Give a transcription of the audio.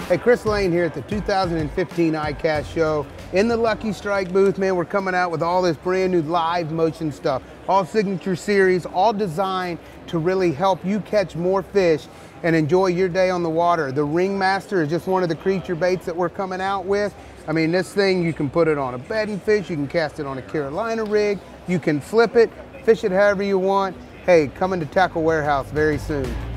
Hey, Chris Lane here at the 2015 ICAST Show in the Lucky Strike booth. Man, we're coming out with all this brand new live motion stuff, all signature series, all designed to really help you catch more fish and enjoy your day on the water. The Ringmaster is just one of the creature baits that we're coming out with. I mean, this thing, you can put it on a bedding fish, you can cast it on a Carolina rig, you can flip it, fish it however you want. Hey, coming to Tackle Warehouse very soon.